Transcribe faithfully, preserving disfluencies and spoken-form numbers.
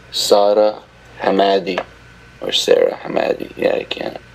Sara Hamadi or Sarah Hamadi. Yeah, I can't.